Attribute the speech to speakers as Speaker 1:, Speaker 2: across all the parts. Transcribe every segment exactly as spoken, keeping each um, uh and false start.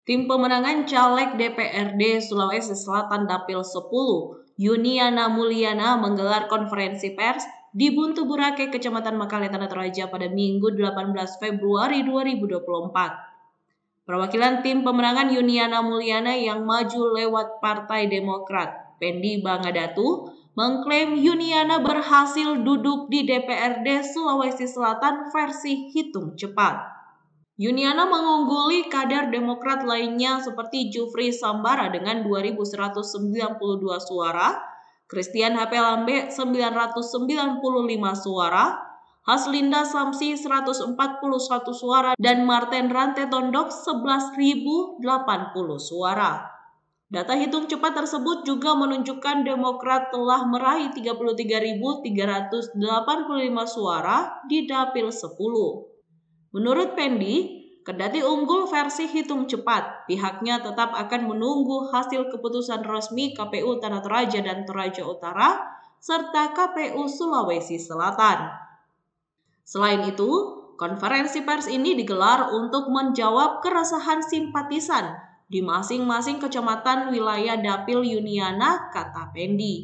Speaker 1: Tim pemenangan caleg D P R D Sulawesi Selatan Dapil sepuluh, Yuniana Mulyana menggelar konferensi pers di Buntu Burake, Kecamatan Makale, Tanah Toraja pada Minggu delapan belas Februari dua ribu dua puluh empat. Perwakilan tim pemenangan Yuniana Mulyana yang maju lewat Partai Demokrat, Pendi Bangadatu, mengklaim Yuniana berhasil duduk di D P R D Sulawesi Selatan versi hitung cepat. Yuniana mengungguli kader Demokrat lainnya seperti Jufri Sambara dengan dua ribu seratus sembilan puluh dua suara, Christian H P Lambe sembilan ratus sembilan puluh lima suara, Haslinda Samsi seratus empat puluh satu suara, dan Marten Rante Tondok sebelas ribu delapan puluh suara. Data hitung cepat tersebut juga menunjukkan Demokrat telah meraih tiga puluh tiga ribu tiga ratus delapan puluh lima suara di Dapil sepuluh. Menurut Pendi, kendati unggul versi hitung cepat, pihaknya tetap akan menunggu hasil keputusan resmi K P U Tanah Toraja dan Toraja Utara serta K P U Sulawesi Selatan. Selain itu, konferensi pers ini digelar untuk menjawab keresahan simpatisan di masing-masing kecamatan wilayah Dapil Yuniana, kata Pendi.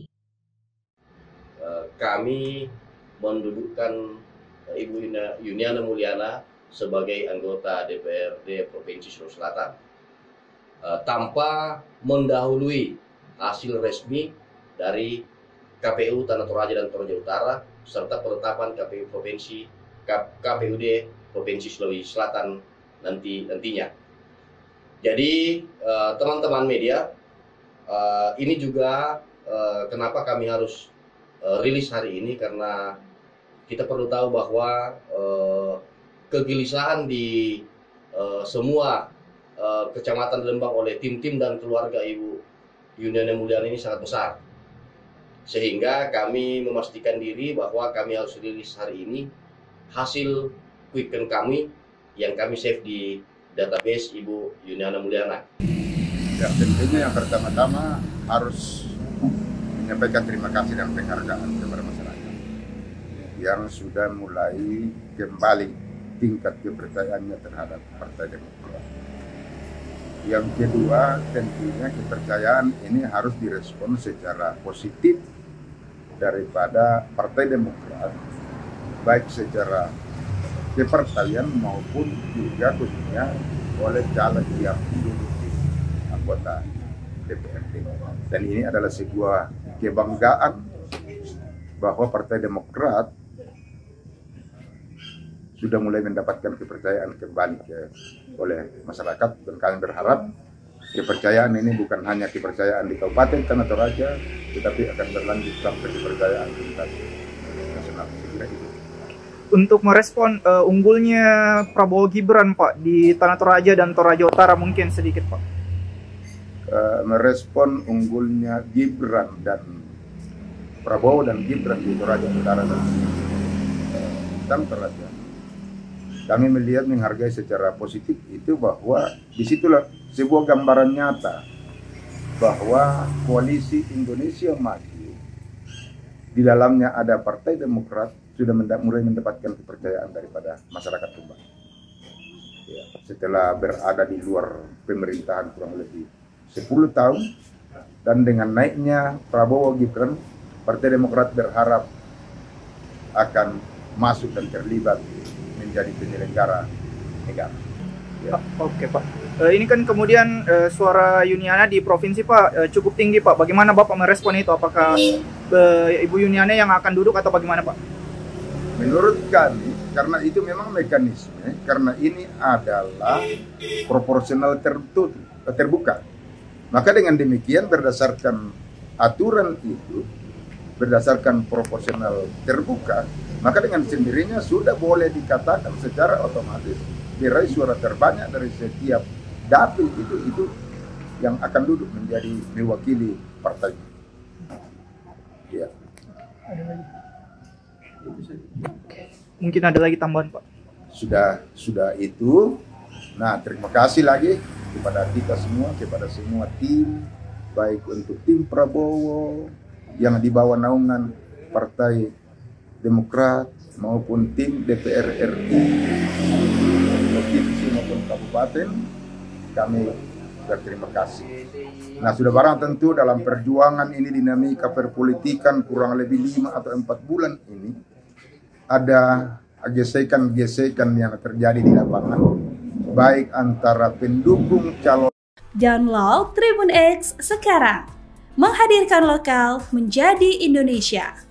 Speaker 2: Kami mendudukkan Ibu Yuniana Mulyana sebagai anggota D P R D Provinsi Sulawesi Selatan uh, tanpa mendahului hasil resmi dari K P U Tanah Toraja dan Toraja Utara serta penetapan K P U Provinsi K P U D Provinsi Sulawesi Selatan nanti nantinya. Jadi teman-teman uh, media, uh, ini juga uh, kenapa kami harus uh, rilis hari ini, karena kita perlu tahu bahwa uh, kegelisahan di uh, semua uh, kecamatan Lembang oleh tim-tim dan keluarga Ibu Yuniana Mulyana ini sangat besar, sehingga kami memastikan diri bahwa kami harus rilis hari ini hasil quick count kami yang kami save di database Ibu Yuniana Mulyana.
Speaker 3: Ya, tentunya yang pertama-tama harus menyampaikan terima kasih dan penghargaan kepada masyarakat yang sudah mulai kembali tingkat kepercayaannya terhadap Partai Demokrat. Yang kedua, tentunya kepercayaan ini harus direspon secara positif daripada Partai Demokrat, baik secara kepartaian maupun juga khususnya oleh caleg yang duduk di anggota D P R D. Dan ini adalah sebuah kebanggaan bahwa Partai Demokrat sudah mulai mendapatkan kepercayaan kembali ke, oleh masyarakat, dan kami berharap kepercayaan ini bukan hanya kepercayaan di Kabupaten Tanah Toraja, tetapi akan berlanjut sampai kepercayaan tingkat nasional.
Speaker 4: Untuk merespon uh, unggulnya Prabowo Gibran, Pak, di Tanah Toraja dan Toraja Utara, mungkin sedikit, Pak.
Speaker 3: Uh, merespon unggulnya Gibran dan Prabowo dan Gibran di Toraja Utara dan, uh, dan Toraja, kami melihat, menghargai secara positif itu bahwa disitulah sebuah gambaran nyata bahwa koalisi Indonesia Maju di dalamnya ada Partai Demokrat sudah mendapat, mulai mendapatkan kepercayaan daripada masyarakat kembali. Ya, setelah berada di luar pemerintahan kurang lebih sepuluh tahun, dan dengan naiknya Prabowo Gibran, Partai Demokrat berharap akan masuk dan terlibat menjadi penyelenggara negara.
Speaker 4: Ya. Oke, Pak. Uh, ini kan kemudian uh, suara Yuniana di provinsi, Pak, uh, cukup tinggi, Pak. Bagaimana Bapak merespon itu? Apakah uh, Ibu Yuniana yang akan duduk atau bagaimana, Pak?
Speaker 3: Menurut kami, karena itu memang mekanisme, karena ini adalah proporsional tertutup, terbuka. Maka dengan demikian berdasarkan aturan itu, berdasarkan proporsional terbuka, maka dengan sendirinya sudah boleh dikatakan secara otomatis diraih suara terbanyak dari setiap dapil itu itu yang akan duduk menjadi mewakili partai. Ya.
Speaker 4: Mungkin ada lagi tambahan, Pak?
Speaker 3: Sudah sudah itu. Nah, terima kasih lagi kepada kita semua, kepada semua tim, baik untuk tim Prabowo yang di bawah naungan Partai Demokrat maupun tim D P R R I provinsi maupun kabupaten. Kami berterima kasih. Nah, sudah barang tentu dalam perjuangan ini, dinamika perpolitikan kurang lebih lima atau empat bulan ini, ada gesekan-gesekan yang terjadi di lapangan, baik antara pendukung calon.
Speaker 5: Download Tribun X sekarang, menghadirkan lokal menjadi Indonesia.